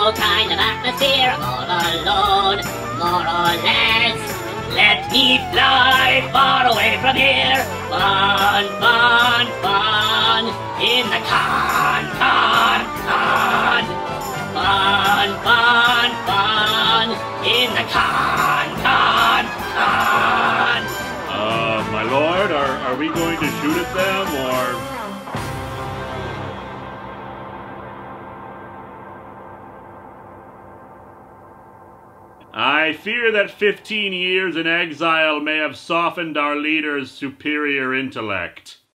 no kind of atmosphere, all alone, more or less. Let me fly far away from here. Fun, fun, fun, in the con. Fun, fun, fun, in the con. My lord, are we going to shoot at them, or...? I fear that 15 years in exile may have softened our leader's superior intellect.